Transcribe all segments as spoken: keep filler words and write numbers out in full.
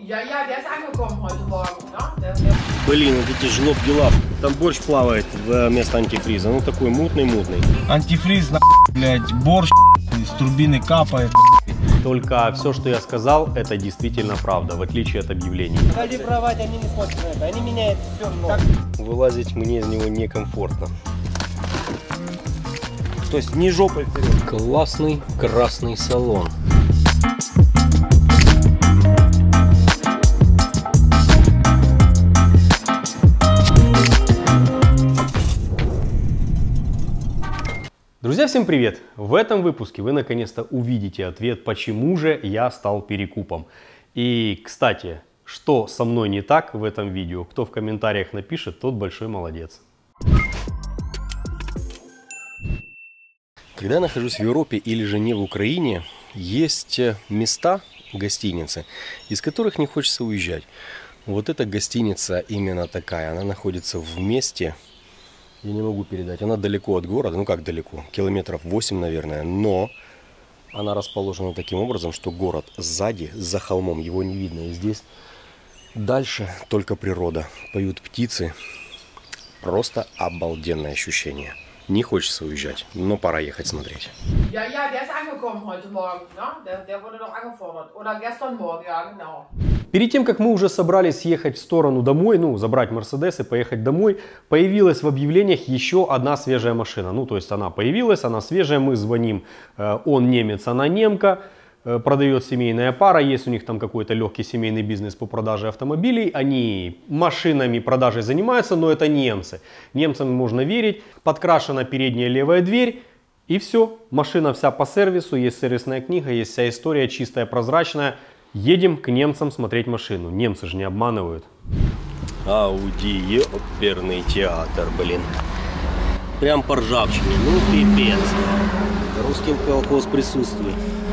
Ja, ja, der ist angekommen heute Morgen, ne? Der, der... Блин, это тяжело дела. Там борщ плавает вместо антифриза. Ну такой мутный-мутный. Антифриз, на, блядь, борщ из турбины капает. Только все, что я сказал, это действительно правда, в отличие от объявлений. Калибровать они не смотрят на это, они меняют все много. Вылазить мне из него некомфортно. То есть не жопой вперед. Классный красный салон. Друзья, всем привет! В этом выпуске вы наконец-то увидите ответ, почему же я стал перекупом. И, кстати, что со мной не так в этом видео, кто в комментариях напишет, тот большой молодец. Когда я нахожусь в Европе или же не в Украине, есть места, гостиницы, из которых не хочется уезжать. Вот эта гостиница именно такая, она находится в месте... Я не могу передать. Она далеко от города. Ну как далеко? Километров восемь, наверное. Но она расположена таким образом, что город сзади, за холмом, его не видно. И здесь дальше только природа. Поют птицы. Просто обалденное ощущение. Не хочется уезжать, но пора ехать смотреть. Ja, ja, der ist angekommen heute Morgen, ne? Der, der wurde doch angefordert. Oder gestern Morgen, ja, genau. Перед тем, как мы уже собрались ехать в сторону домой, ну, забрать Мерседес и поехать домой, появилась в объявлениях еще одна свежая машина. Ну, то есть она появилась, она свежая, мы звоним, он немец, она немка, продает семейная пара, есть у них там какой-то легкий семейный бизнес по продаже автомобилей, они машинами продажей занимаются, но это немцы. Немцам можно верить, подкрашена передняя левая дверь. И все, машина вся по сервису, есть сервисная книга, есть вся история чистая, прозрачная. Едем к немцам смотреть машину. Немцы же не обманывают. Ауди, оперный театр, блин. Прям по ржавчине, ну пипец. Русский колхоз присутствует.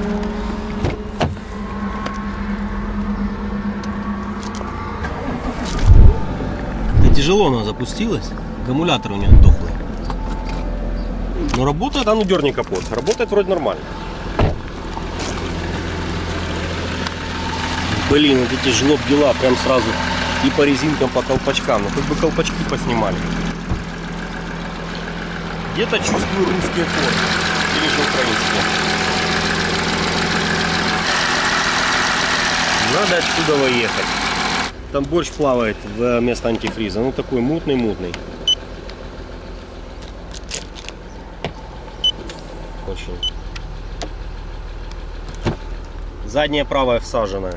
Да тяжело она запустилась. Аккумулятор у нее дохлый. Но работает, а ну дерни капот. Работает вроде нормально. Блин, это тяжело дела, прям сразу и по резинкам, по колпачкам. Ну хоть бы колпачки поснимали. Где-то чувствую русские формы. Или же украинские. Надо отсюда выехать. Там борщ плавает вместо антифриза. Ну такой мутный-мутный. Очень. Задняя правая всаженная.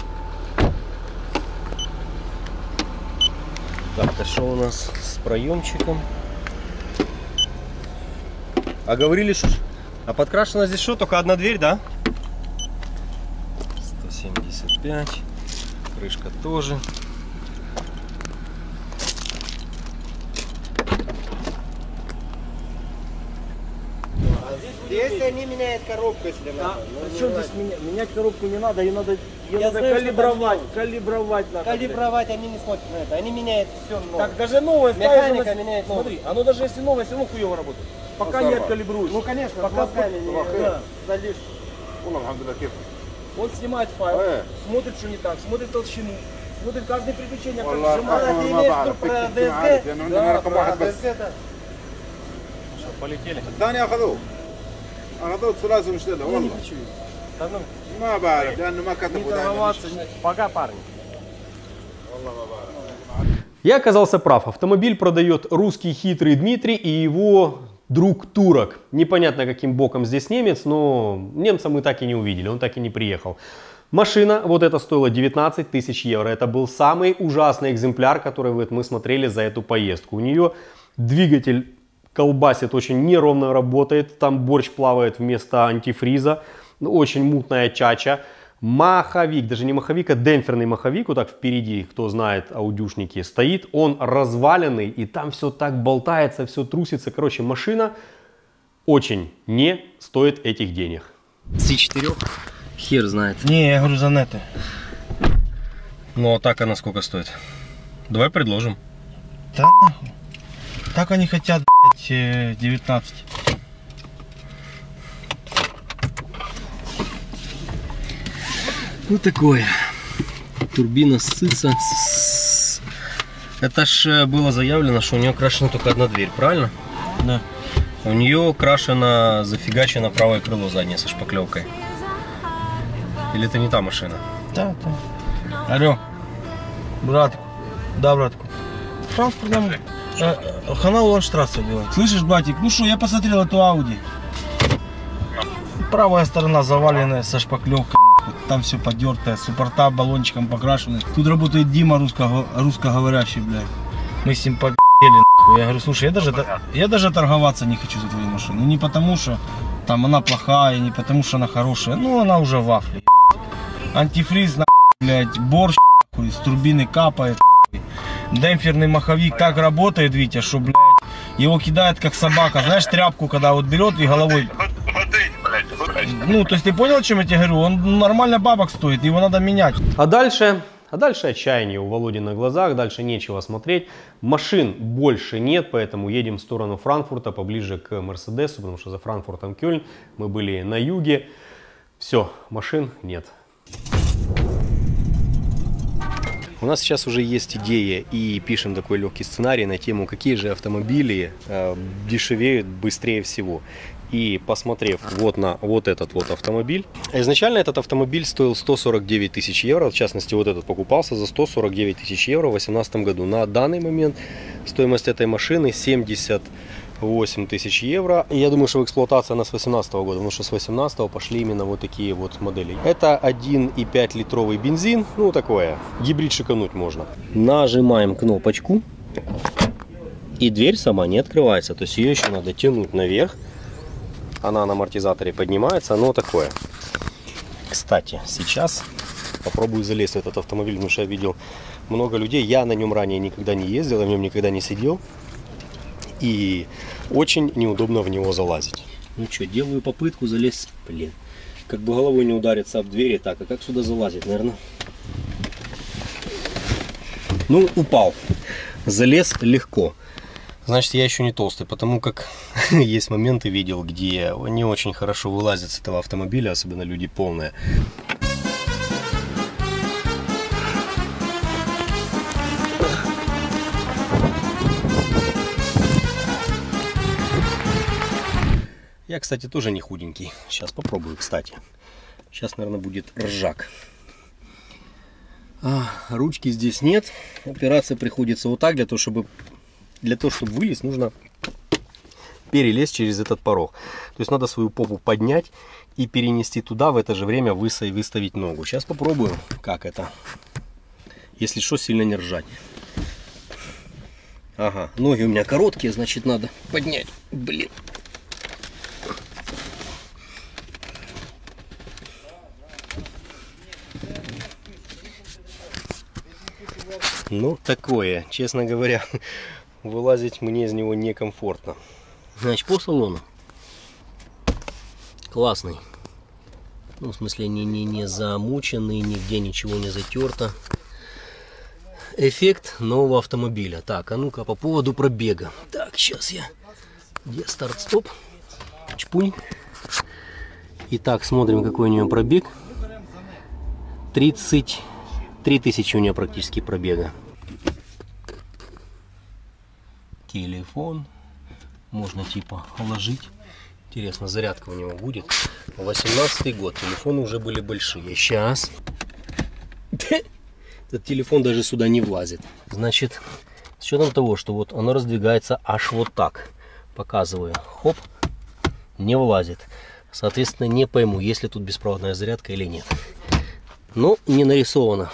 Так, это что у нас с проемчиком? А говорили, что... А подкрашена здесь что? Только одна дверь, да? сто семьдесят пять. Крышка тоже. Здесь они меняют коробку, если надо. Причем здесь менять? Менять коробку не надо, ее надо, ее Я надо знаю, калибровать. что Калибровать надо. Калибровать они не смотрят на это, они меняют все много. Так даже новое Механика ставишь, меняет новое. Смотри, оно даже если новое, все равно хуево работает. Пока не откалибруешь. Ну конечно, пока мозгами не да. залишь. Он снимает файл, Э. смотрит, что не так, смотрит толщину, смотрит каждое приключение, как والله сжимает. А, ты имеешь в виду про ДСГ? لانه عندنا رقم واحد بس. ДСГ, да. Полетели. الثاني اخذوه اخذوه لازم نشتغله Я не والله хочу. Да ну, ما بعرف لانه ما не كتبوا دائما торговаться. Пока, парни. والله ما بعرف. Я оказался прав. Автомобиль продает русский хитрый Дмитрий и его друг турок. Непонятно, каким боком здесь немец, но немца мы так и не увидели, он так и не приехал. Машина, вот эта стоила девятнадцать тысяч евро. Это был самый ужасный экземпляр, который вот мы смотрели за эту поездку. У нее двигатель колбасит, очень неровно работает. Там борщ плавает вместо антифриза. Очень мутная чача. Маховик, даже не маховик, а демпферный маховик, вот так впереди, кто знает, аудюшники, стоит. Он разваленный, и там все так болтается, все трусится. Короче, машина очень не стоит этих денег. С четыре хер знает. Не, я говорю за нето. Ну а так она сколько стоит? Давай предложим. Да нахуй. Так они хотят, блядь, девятнадцать. Ну такое. турбина ссыться. Это ж было заявлено, что у нее крашена только одна дверь, правильно? Да. У нее крашено, зафигачено правое крыло заднее со шпаклевкой. Или это не та машина? Да, да. Алло, братку. Да, братку. Транспортном э, хана Ланштрассе делать. Слышишь, братик? Ну что, я посмотрел эту Ауди. Правая сторона заваленная со шпаклевкой. Там все подертое, суппорта баллончиком покрашены. Тут работает Дима русско русскоговорящий, блядь. Мы с ним победили, нахуй. Я говорю, слушай, я даже, я даже торговаться не хочу за твою машину. Не потому что там она плохая, не потому что она хорошая. Ну, она уже вафли, ебать. Антифриз, нахуй, блядь, борщ, нахуй, с турбины капает, нахуй. Демпферный маховик так работает, Витя, что, блядь, его кидает как собака. Знаешь, тряпку, когда вот берет и головой... Ну, то есть ты понял, о чем я тебе говорю? Он нормально бабок стоит, его надо менять. А дальше, а дальше отчаяние у Володи на глазах, дальше нечего смотреть. Машин больше нет, поэтому едем в сторону Франкфурта, поближе к Мерседесу, потому что за Франкфуртом Кёльн, мы были на юге. Все, машин нет. У нас сейчас уже есть идея и пишем такой легкий сценарий на тему, какие же автомобили э, дешевеют быстрее всего. И посмотрев вот на вот этот вот автомобиль, изначально этот автомобиль стоил сто сорок девять тысяч евро, в частности вот этот покупался за сто сорок девять тысяч евро в две тысячи восемнадцатом году. На данный момент стоимость этой машины семьдесят восемь тысяч евро. И я думаю, что эксплуатация она с две тысячи восемнадцатого года, потому что с две тысячи восемнадцатого пошли именно вот такие вот модели. Это один и пять литровый бензин, ну такое, гибрид шикануть можно. Нажимаем кнопочку, и дверь сама не открывается, то есть ее еще надо тянуть наверх. Она на амортизаторе поднимается, оно такое. Кстати, сейчас попробую залезть в этот автомобиль, потому что я видел много людей. Я на нем ранее никогда не ездил, я в нем никогда не сидел. И очень неудобно в него залазить. Ну что, делаю попытку залезть. Блин, как бы головой не удариться об двери. Так, а как сюда залазить, наверное? Ну, упал. Залез легко. Значит, я еще не толстый, потому как есть моменты, видел, где не очень хорошо вылазят с этого автомобиля, особенно люди полные. Я, кстати, тоже не худенький. Сейчас попробую, кстати. Сейчас, наверное, будет ржак. А, ручки здесь нет. Опираться приходится вот так, для того, чтобы... Для того, чтобы вылезть, нужно перелезть через этот порог. То есть надо свою попу поднять и перенести туда, в это же время выставить ногу. Сейчас попробую, как это. Если что, сильно не ржать. Ага, ноги у меня короткие, значит надо поднять. Блин. Ну, такое, честно говоря. Вылазить мне из него некомфортно. Значит, по салону классный. Ну, в смысле, не, не, не замученный, нигде ничего не затерто. Эффект нового автомобиля. Так, а ну-ка по поводу пробега. Так, сейчас я... Где старт-стоп? Чпунь. Итак, смотрим, какой у него пробег. тридцать три тысячи у него практически пробега. Телефон можно типа ложить. Интересно, зарядка у него будет. восемнадцатый год, телефоны уже были большие. Сейчас этот телефон даже сюда не влазит. Значит, с учетом того, что вот оно раздвигается аж вот так, показываю, хоп, не влазит. Соответственно, не пойму, есть ли тут беспроводная зарядка или нет. Но не нарисовано.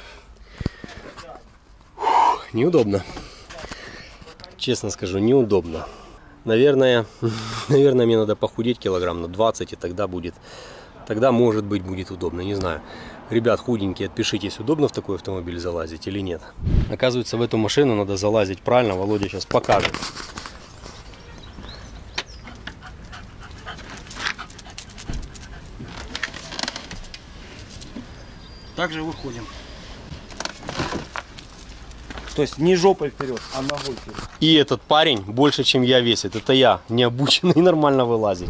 Фух, неудобно. Честно скажу, неудобно. Наверное, наверное, мне надо похудеть килограмм на двадцать, и тогда будет, тогда может быть будет удобно, не знаю. Ребят, худенькие, отпишитесь, удобно в такой автомобиль залазить или нет. Оказывается, в эту машину надо залазить правильно, Володя сейчас покажет. Также выходим. То есть не жопой вперед, а ногой вперед. И этот парень больше, чем я весит. Это я, не обученный нормально вылазить.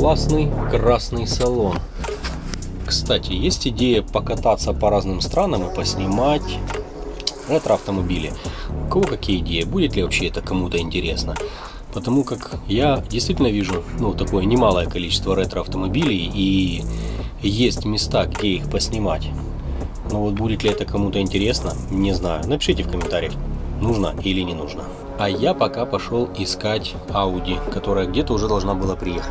Классный красный салон. Кстати, есть идея покататься по разным странам и поснимать ретро-автомобили. У кого какие идеи? Будет ли вообще это кому-то интересно? Потому как я действительно вижу, ну, такое немалое количество ретро-автомобилей, и есть места, где их поснимать. Но вот будет ли это кому-то интересно, не знаю. Напишите в комментариях, нужно или не нужно. А я пока пошел искать Audi, которая где-то уже должна была приехать.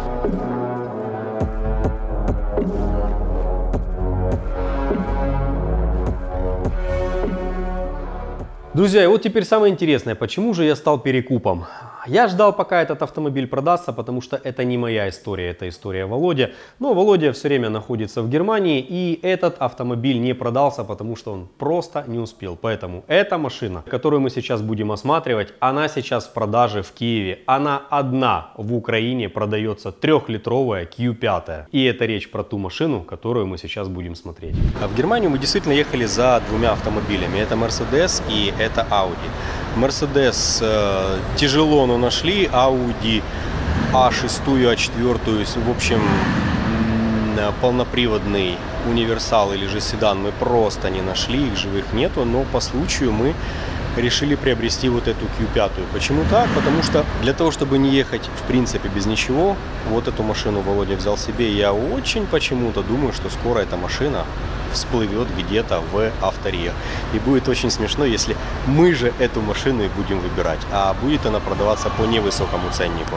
Друзья, и вот теперь самое интересное, почему же я стал перекупом? Я ждал, пока этот автомобиль продастся, потому что это не моя история, это история Володи. Но Володя все время находится в Германии, и этот автомобиль не продался, потому что он просто не успел. Поэтому эта машина, которую мы сейчас будем осматривать, она сейчас в продаже в Киеве. Она одна в Украине продается трехлитровая кью пять. И это речь про ту машину, которую мы сейчас будем смотреть. А в Германию мы действительно ехали за двумя автомобилями. Это Mercedes и это Audi. Mercedes э, тяжело, но нашли. Audi а шесть, а четыре, в общем, полноприводный универсал или же седан мы просто не нашли, их живых нету, но по случаю мы решили приобрести вот эту кью пять. Почему так? Потому что для того, чтобы не ехать в принципе без ничего, вот эту машину Володя взял себе. Я очень почему-то думаю, что скоро эта машина всплывет где-то в авториях. И будет очень смешно, если мы же эту машину и будем выбирать. А будет она продаваться по невысокому ценнику.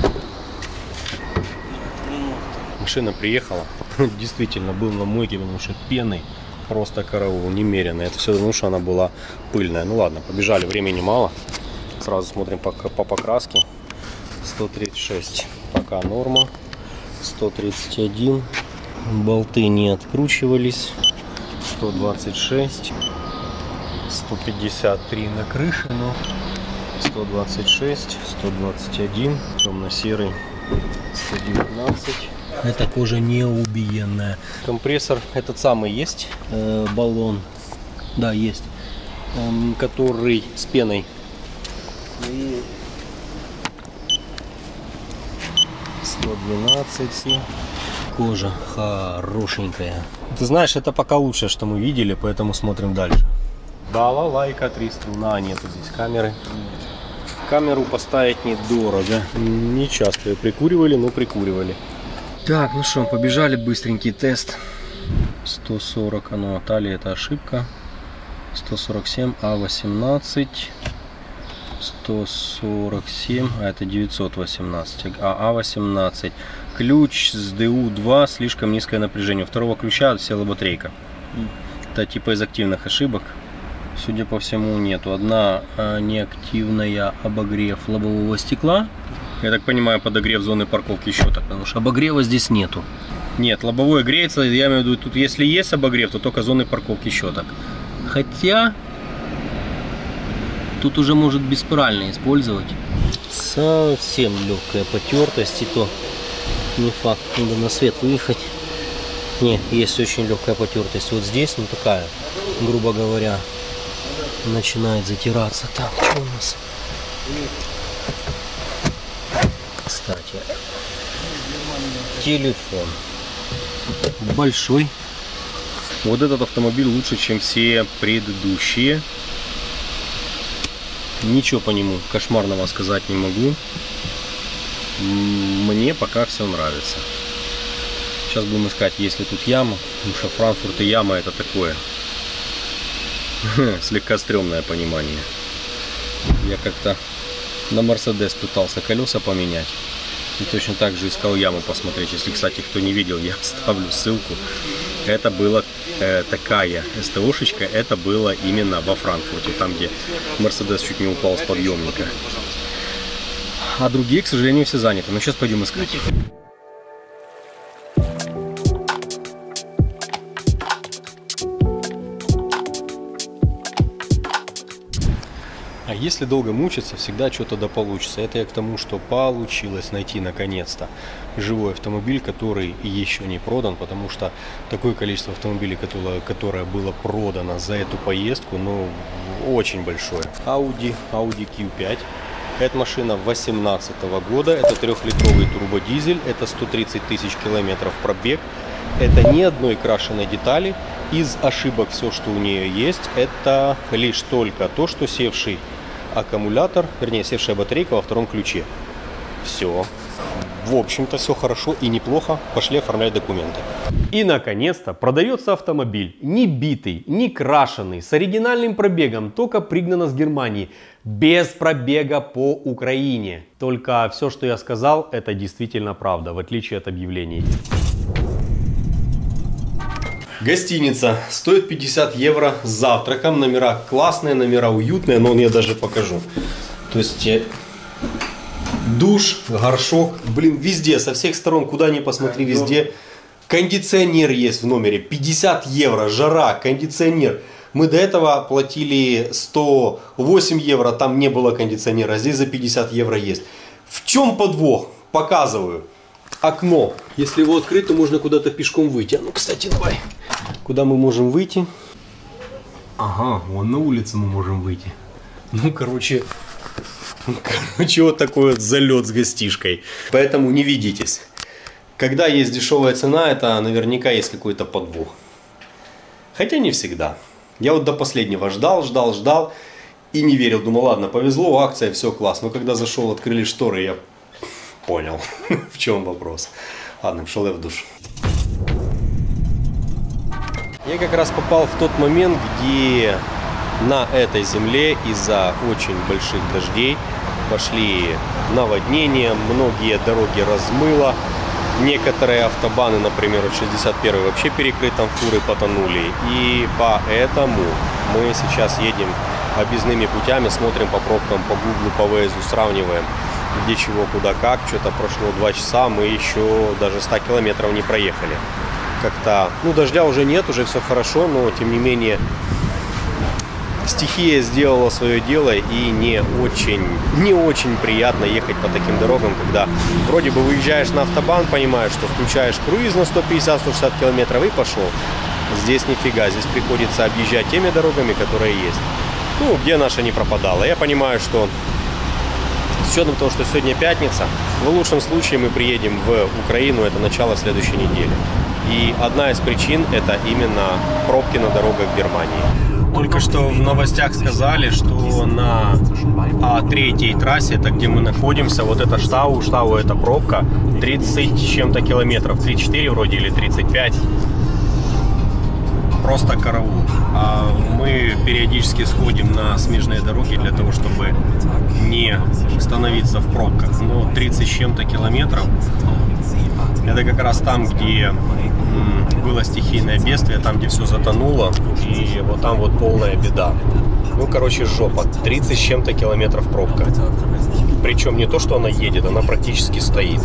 Машина приехала. Действительно был на мойке, потому что пены просто караул немерено. Это все потому, что она была пыльная. Ну ладно, побежали, времени мало. Сразу смотрим по, по покраске. сто тридцать шесть пока норма. сто тридцать один. Болты не откручивались. сто двадцать шесть. сто пятьдесят три на крыше, но сто двадцать шесть, сто двадцать один. Темно-серый. сто девятнадцать. Это кожа не убиенная. Компрессор этот самый есть. Э, баллон. Да, есть. Э, который с пеной. И сто двенадцать. Кожа хорошенькая. Ты знаешь, это пока лучшее, что мы видели, поэтому смотрим дальше. Балалайка, три струна, нету здесь камеры. Камеру поставить недорого. Не часто ее прикуривали, но прикуривали. Так, ну что, побежали, быстренький тест. сто сорок, а ну, талия это ошибка. сто сорок семь, а восемнадцать. сто сорок семь, а это девятьсот восемнадцать, а А восемнадцать. Ключ с ди ю два, слишком низкое напряжение. У второго ключа села батарейка. Это типа из активных ошибок. Судя по всему, нету. Одна неактивная обогрев лобового стекла. Я так понимаю, подогрев зоны парковки щеток, потому что обогрева здесь нету. Нет, лобовое греется, я имею в виду, тут если есть обогрев, то только зоны парковки щеток. Хотя тут уже может беспирально использовать. Совсем легкая потертость, и то не факт, надо на свет выехать. Не, есть очень легкая потертость. Вот здесь, ну такая, грубо говоря, начинает затираться. Так, что у нас? Кстати, телефон большой. Вот этот автомобиль лучше, чем все предыдущие. Ничего по нему кошмарного сказать не могу. Мне пока все нравится. Сейчас будем искать, есть ли тут яма. Потому что Франкфурт и яма это такое слегка стрёмное понимание. Я как-то на Мерседес пытался колеса поменять. И точно так же искал яму посмотреть. Если, кстати, кто не видел, я оставлю ссылку. Это была э, такая СТОшечка. Это было именно во Франкфурте. Там, где Мерседес чуть не упал с подъемника. А другие, к сожалению, все заняты. Но сейчас пойдем искать. А если долго мучиться, всегда что-то да получится. Это я к тому, что получилось найти наконец-то живой автомобиль, который еще не продан, потому что такое количество автомобилей, которое, которое было продано за эту поездку, ну, очень большое. Audi, Audi кью пять. Это машина восемнадцатого года, это трехлитровый турбодизель, это сто тридцать тысяч километров пробег. Это ни одной крашеной детали. Из ошибок все, что у нее есть, это лишь только то, что севший аккумулятор, вернее, севшая батарейка во втором ключе. Все. В общем-то, все хорошо и неплохо. Пошли оформлять документы. И, наконец-то, продается автомобиль. Не битый, не крашеный, с оригинальным пробегом, только пригнано с Германии. Без пробега по Украине. Только все, что я сказал, это действительно правда, в отличие от объявлений. Гостиница стоит пятьдесят евро с завтраком. Номера классные, номера уютные, но я даже покажу. То есть душ, горшок, блин, везде, со всех сторон, куда ни посмотри, везде. Кондиционер есть в номере, пятьдесят евро, жара, кондиционер. Мы до этого платили сто восемь евро, там не было кондиционера, а здесь за пятьдесят евро есть. В чем подвох? Показываю. Окно. Если его открыть, то можно куда-то пешком выйти. А ну, кстати, давай. Куда мы можем выйти? Ага, вон на улицу мы можем выйти. Ну, короче, короче, вот такой вот залет с гостишкой. Поэтому не ведитесь. Когда есть дешевая цена, это наверняка есть какой-то подвох. Хотя не всегда. Я вот до последнего ждал, ждал, ждал и не верил. Думал, ладно, повезло, акция, все классно. Но когда зашел, открыли шторы, я понял, в чем вопрос. Ладно, пошел я в душ. Я как раз попал в тот момент, где на этой земле из-за очень больших дождей пошли наводнения, многие дороги размыло. Некоторые автобаны, например, от шестьдесят первой вообще перекрыты, там фуры потонули. И поэтому мы сейчас едем объездными путями, смотрим по пробкам, по гуглу, по вейзу, сравниваем, где чего, куда, как. Что-то прошло два часа, мы еще даже ста километров не проехали. Как-то, ну, дождя уже нет, уже все хорошо, но тем не менее стихия сделала свое дело, и не очень, не очень приятно ехать по таким дорогам, когда вроде бы выезжаешь на автобан, понимаешь, что включаешь круиз на сто пятьдесят — сто шестьдесят километров и пошел. Здесь нифига, здесь приходится объезжать теми дорогами, которые есть. Ну, где наша не пропадала. Я понимаю, что с учетом того, что сегодня пятница, в лучшем случае мы приедем в Украину, это начало следующей недели. И одна из причин это именно пробки на дорогах в Германии. Только что в новостях сказали, что на А третьей трассе, это где мы находимся, вот это Штау, Штау это пробка, тридцать с чем-то километров, тридцать четыре вроде или тридцать пять. Просто караул. А мы периодически сходим на смежные дороги для того, чтобы не становиться в пробках. Но тридцать с чем-то километров это как раз там, где было стихийное бедствие, там, где все затонуло, и вот там вот полная беда. Ну, короче, жопа. тридцать с чем-то километров пробка. Причем не то, что она едет, она практически стоит.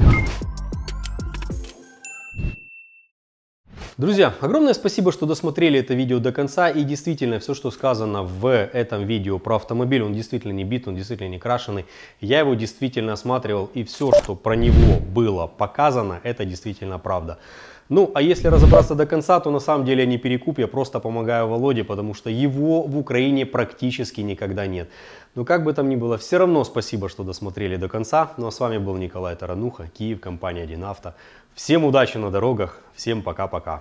Друзья, огромное спасибо, что досмотрели это видео до конца. И действительно, все, что сказано в этом видео про автомобиль, он действительно не бит, он действительно не крашеный. Я его действительно осматривал, и все, что про него было показано, это действительно правда. Ну, а если разобраться до конца, то на самом деле я не перекуп, я просто помогаю Володе, потому что его в Украине практически никогда нет. Но как бы там ни было, все равно спасибо, что досмотрели до конца. Ну а с вами был Николай Тарануха, Киев, компания один авто. Всем удачи на дорогах, всем пока-пока.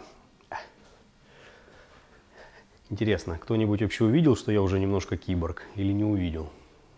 Интересно, кто-нибудь вообще увидел, что я уже немножко киборг, или не увидел?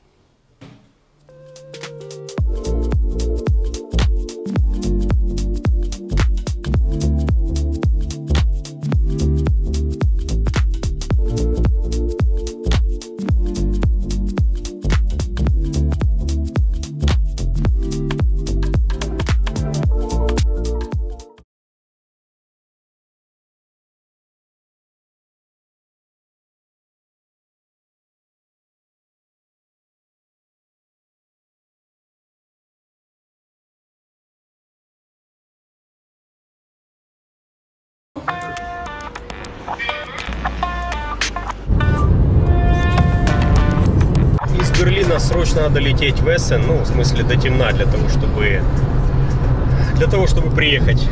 Из Берлина срочно надо лететь в Эссен, ну, в смысле, до темна, для того, чтобы, для того, чтобы приехать в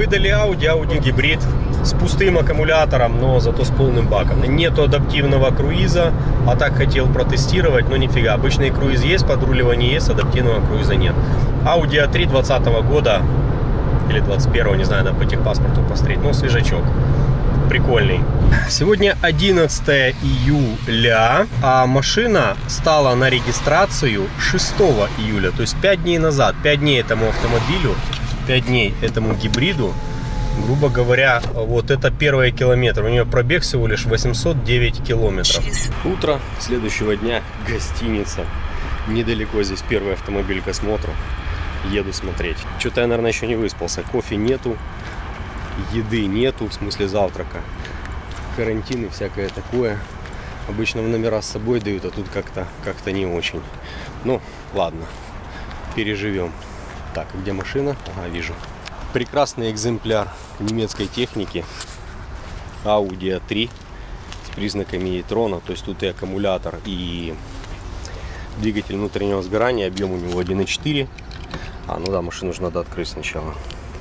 Выдали Audi, Audi гибрид с пустым аккумулятором, но зато с полным баком. Нету адаптивного круиза, а так хотел протестировать, но нифига. Обычный круиз есть, подруливание есть, адаптивного круиза нет. Audi а три двадцатого года или двадцать первого, не знаю, надо по техпаспорту посмотреть, но свежачок. Прикольный. Сегодня одиннадцатое июля, а машина стала на регистрацию шестого июля, то есть пять дней назад. пять дней этому автомобилю, пять дней этому гибриду. Грубо говоря, вот это первый километр. У нее пробег всего лишь восемьсот девять километров. Утро следующего дня, гостиница. Недалеко здесь первый автомобиль к осмотру. Еду смотреть. Что-то я, наверное, еще не выспался. Кофе нету, еды нету, в смысле завтрака. Карантин и всякое такое. Обычно в номера с собой дают, а тут как-то как-то не очень. Ну, ладно, переживем. Так, где машина? Ага, вижу. Прекрасный экземпляр немецкой техники. Audi а три с признаками e-tron. То есть тут и аккумулятор, и двигатель внутреннего сгорания. Объем у него один и четыре. А, ну да, машину же надо открыть сначала.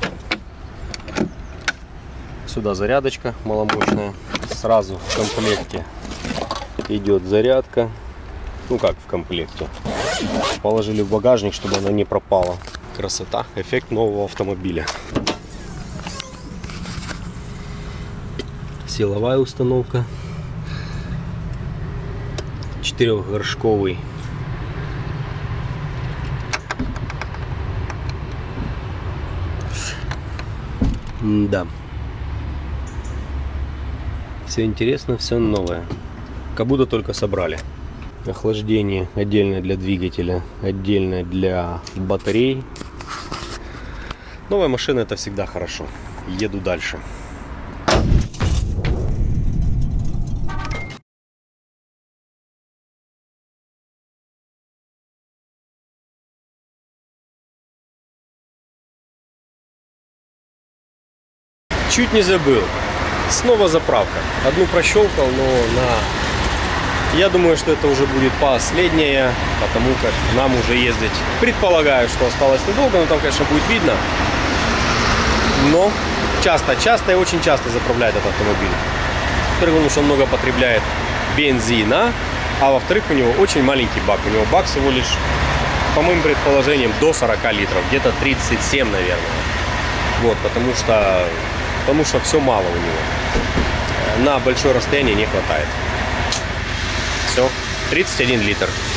Сюда зарядочка маломощная. Сразу в комплекте идет зарядка. Ну как в комплекте. Положили в багажник, чтобы она не пропала. Красота, эффект нового автомобиля. Силовая установка. Четырехгоршковый. Да. Все интересно, все новое. Как будто только собрали. Охлаждение отдельное для двигателя, отдельное для батарей. Новая машина — это всегда хорошо. Еду дальше. Чуть не забыл. Снова заправка. Одну прощелкал, но на... Я думаю, что это уже будет последняя, потому как нам уже ездить. Предполагаю, что осталось недолго, но там, конечно, будет видно. Но часто, часто и очень часто заправляет этот автомобиль. Во-первых, потому что он много потребляет бензина, а во-вторых, у него очень маленький бак. У него бак всего лишь, по моим предположениям, до сорока литров. Где-то тридцать семь, наверное. Вот, потому что... Потому что все мало у него. На большое расстояние не хватает. Все, тридцать один литр.